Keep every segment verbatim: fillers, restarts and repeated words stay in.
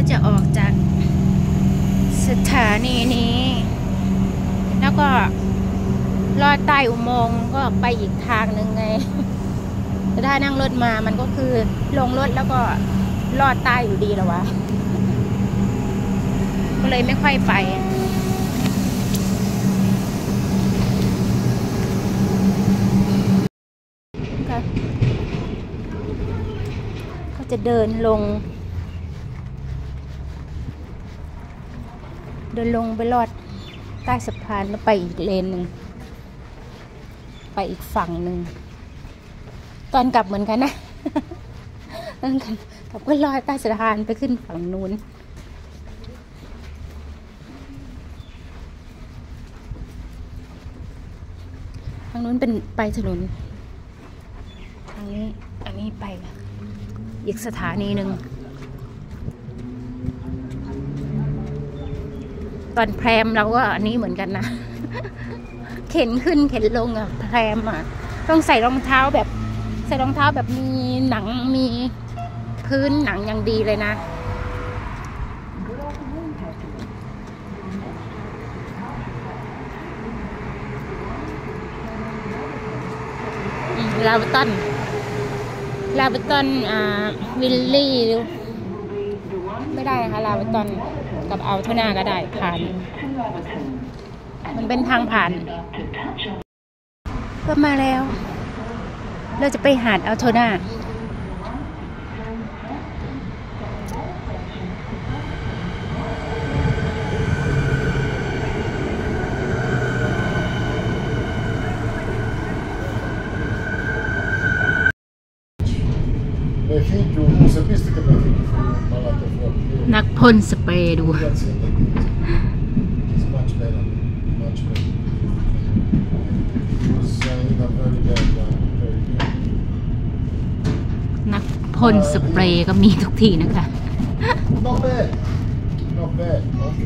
จะออกจากสถานีนี้แล้วก็ลอดใต้อุโมงค์ก็ไปอีกทางหนึ่งไงแต่ถ้านั่งรถมามันก็คือลงรถแล้วก็ลอดใต้อยู่ดีแล้ววะก็เลยไม่ค่อยไปก็จะเดินลงเดินลงไปลอดใต้สะพานแล้วไปอีกเลนหนึ่งไปอีกฝั่งหนึ่งตอนกลับเหมือนกันนะตอนกลับกลับก็ลอดใต้สะพานไปขึ้นฝั่งนู้นทางนู้นเป็นไปถนนทางนี้อันนี้ไปอีกสถานีหนึ่งตอนแพรมเราก็อันนี้เหมือนกันนะเข็นขึ้นเข็นลงอ่ะแพรมอ่ะต้องใส่รองเท้าแบบใส่รองเท้าแบบมีหนังมีพื้นหนังอย่างดีเลยนะลาเวตันลาเวตันอ่าวิลลี่ไม่ได้นะคะลาเวตันกับอัลโทนาก็ได้ผ่านมันเป็นทางผ่านก็มาแล้วเราจะไปหาดอัลโทนานักพ่นสเปรย์ดูนักพ่นสเปรย์ก็มีทุกทีนะคะ Not bad. Not bad.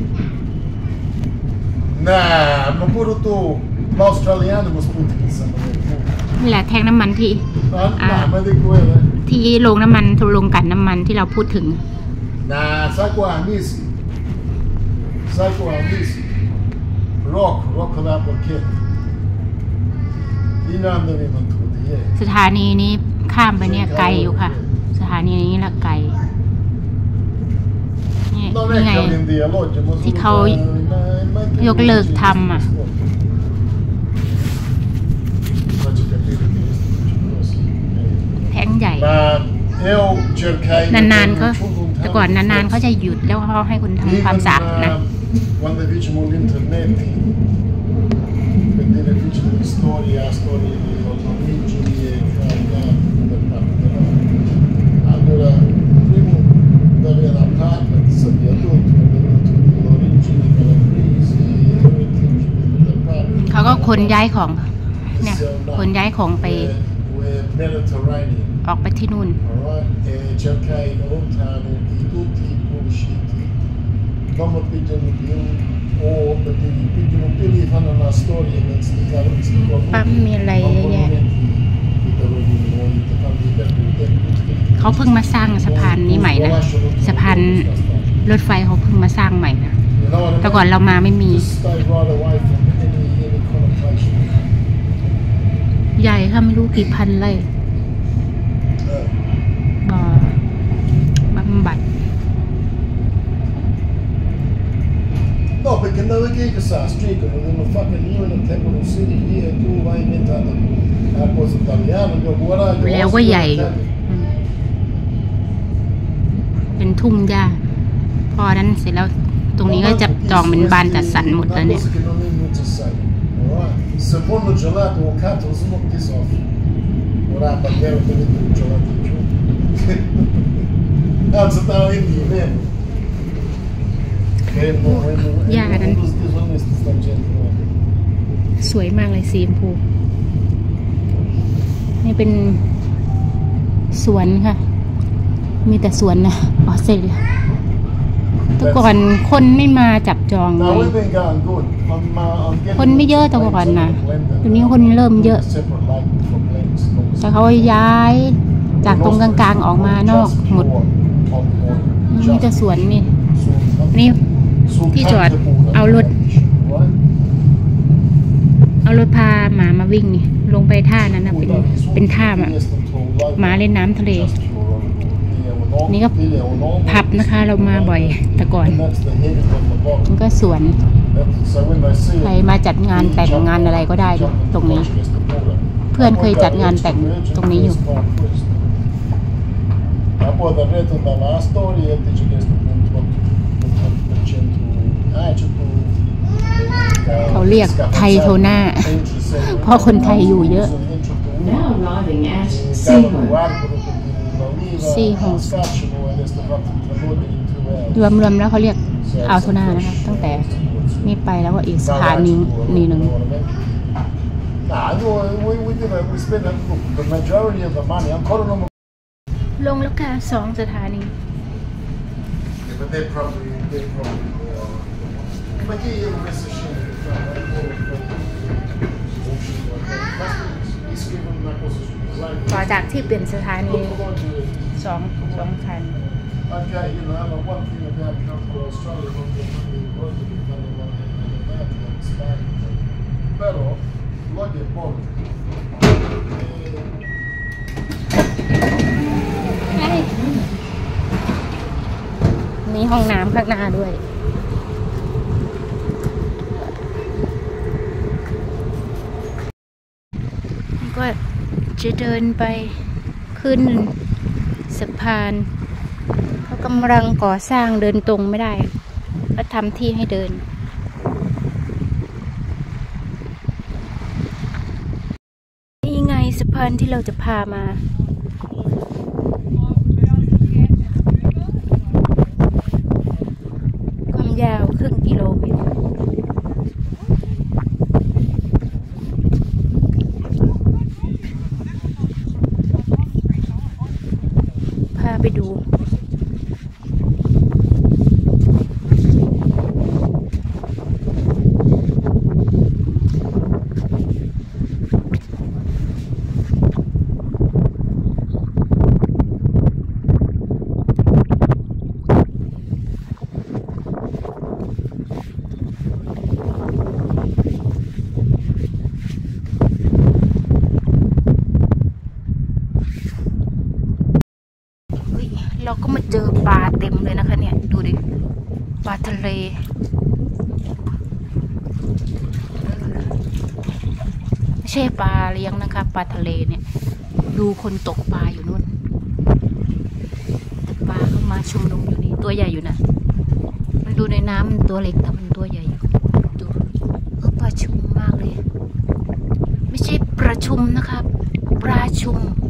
Nah, ma pure tu l'australiano mi spunti che sanno. นี่แหละแทงน้ำมันที่ Ah, ma di quelle. ที่โรงน้ำมันทุโรงกลั่นน้ำมันที่เราพูดถึง Nah, sai qua amici. Sai qua amici. Rock, rock la porchetta. Di non devi non tu di. สถานีนี้ข้ามไปเนี่ยไกลอยู่ค่ะสถานีนี้ละไกลนี่ไงที่เขายกเลิกทำอ่ะแผงใหญ่นานๆเขาแต่ก่อนนานๆเขาจะหยุดแล้วเขาให้คุณทำความสะอาดนะเขาก็ขนย้ายของเนี่ยขนย้ายของไปออกไปที่นู่นปั๊มมีอะไรเยอะแยะเขาเพิ่งมาสร้างสะพานนี้ใหม่นะสะพานรถไฟเขาเพิ่งมาสร้างใหม่นะแต่ก่อนเรามาไม่มีใหญ่ค่ะไม่รู้กี่พันเลยบ่อบำบัด No, perché andavo che che sa, strico, non ho fatto io nel tempo non si di lì e tu vai inventando la cosa italiana, io guardo. แล้วก็ใหญ่เป็นทุ่งหญ้าพอนั้นเสร็จแล้วตรงนี้ก็จะจองเป็นบานจัดสรรหมดแล้วเนี่ย secondo gelato o cazzo sono che soffri ora davvero per il gelato giù anzi stavo in di vero หญ้านั้นสวยมากเลยสีชมพูนี่เป็นสวนค่ะมีแต่สวนนะออสเตรเลียแต่ก่อนคนไม่มาจับจองเลยคนไม่เยอะแต่ก่อนนะตอนนี้คนเริ่มเยอะแต่เขาย้ายจากตรงกลางๆออกมานอกหมดมีแต่สวนนี่นี่ที่จอดเอารถเอารถพาหมามาวิ่งนี่ลงไปท่านั้นนะเป็นเป็นท่าแบบหมาเล่นน้ำทะเลนี่ก็ผับนะคะเรามาบ่อยแต่ก่อนมันก็สวนใครมาจัดงานแต่งงานอะไรก็ได้ตรงนี้เพื่อนเคยจัดงานแต่งตรงนี้อยู่เขาเรียกไทยโทน่าเพราะคนไทยอยู่เยอะซีโฮสรวมๆแล้วเขาเรียกอัลโทน่านะคะตั้งแต่นี่ไปแล้วก็อีกสถานีนี่หนึ่งลงแล้วค่ะสองสถานีต่อจากที่เปลี่ยนสถานีสองสองคันมีห้องน้ำข้างหน้าด้วยก็จะเดินไปขึ้นสะพานเขากำลังก่อสร้างเดินตรงไม่ได้ก็ทำที่ให้เดินนี่ไงสะพานที่เราจะพามาความยาวครึ่งกิโลเมตรพาไปดูเราก็มาเจอปลาเต็มเลยนะคะเนี่ยดูดิปลาทะเลไม่ใช่ปลาเลี้ยงนะคะปลาทะเลเนี่ยดูคนตกปลาอยู่นู่นแต่ปลาก็มาชุมนุมอยู่นี่ตัวใหญ่อยู่นะมันดูในน้ำมันตัวเล็กแต่มันตัวใหญ่อยู่ดูเออปลาชุมมากเลยไม่ใช่ปลาชุมนะคะปลาชุม